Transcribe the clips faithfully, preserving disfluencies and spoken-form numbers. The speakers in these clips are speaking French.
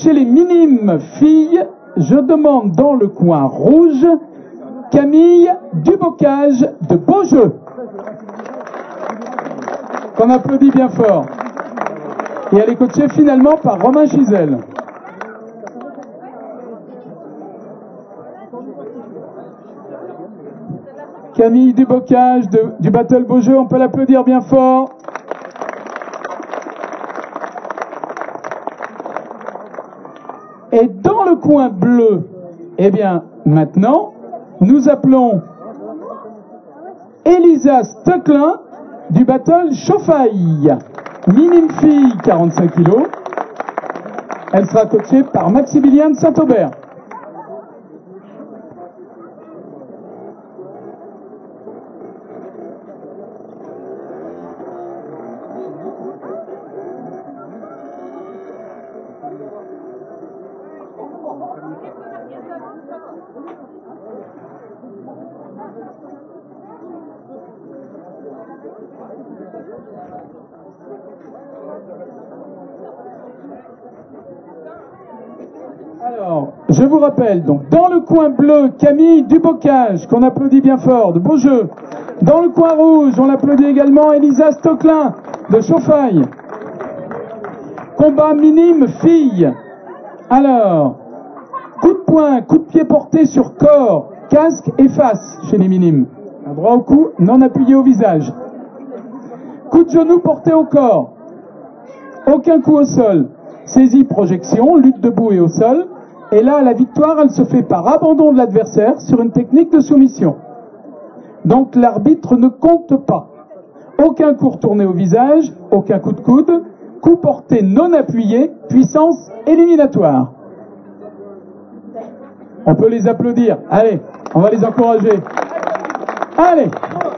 chez les minimes filles, je demande dans le coin rouge Camille Dubocage de Beaujeu. Qu'on applaudit bien fort. Et elle est coachée finalement par Romain Chizel. Camille Dubocage de, du Battle Beaujeu, on peut l'applaudir bien fort. Et dans le coin bleu, eh bien, maintenant, nous appelons Elisa Steclin du Battle Chauffaille. Minime fille, quarante-cinq kilos. Elle sera coachée par Maximilien de Saint-Aubert. Alors, je vous rappelle, donc dans le coin bleu, Camille Dubocage, qu'on applaudit bien fort, de Beaujeu. Dans le coin rouge, on l'applaudit également, Elisa Steclin, de Chauffaille. Combat minime fille. Alors, coup de poing, coup de pied porté sur corps, casque et face chez les minimes. Un droit au cou, non appuyé au visage. Coup de genou porté au corps. Aucun coup au sol. Saisie, projection, lutte debout et au sol. Et là, la victoire, elle se fait par abandon de l'adversaire sur une technique de soumission. Donc l'arbitre ne compte pas. Aucun coup retourné au visage, aucun coup de coude, coup porté non appuyé, puissance éliminatoire. On peut les applaudir. Allez, on va les encourager. Allez!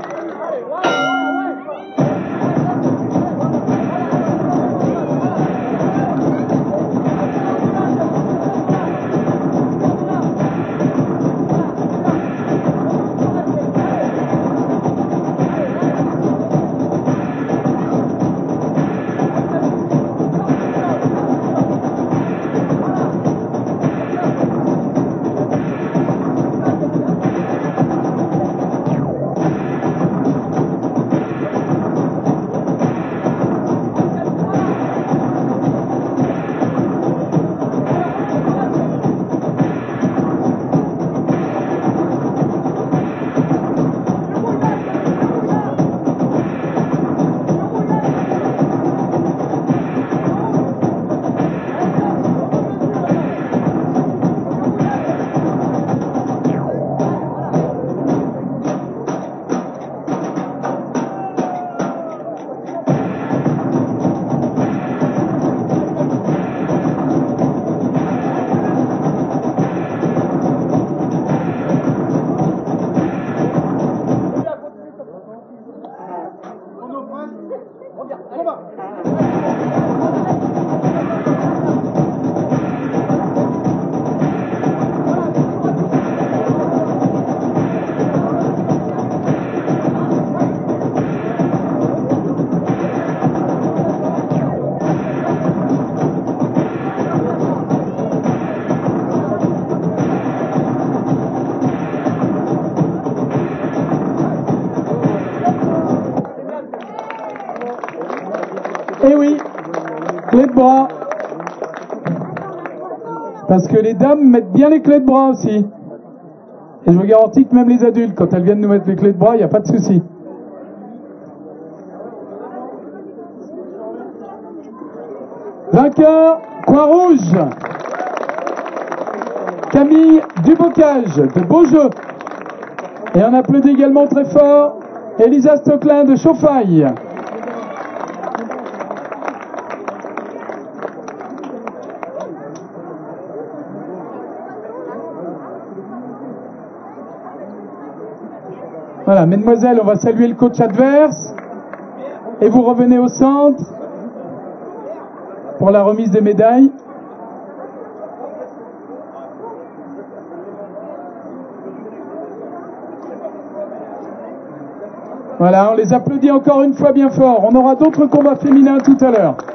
Eh oui, clé de bras. Parce que les dames mettent bien les clés de bras aussi. Et je vous garantis que même les adultes, quand elles viennent nous mettre les clés de bras, il n'y a pas de souci. Vainqueur, coin rouge. Camille Dubocage de Beaujeu. Et on applaudit également très fort Elisa Steclin de Chauffaille. Voilà, mesdemoiselles, on va saluer le coach adverse. Et vous revenez au centre pour la remise des médailles. Voilà, on les applaudit encore une fois bien fort. On aura d'autres combats féminins tout à l'heure.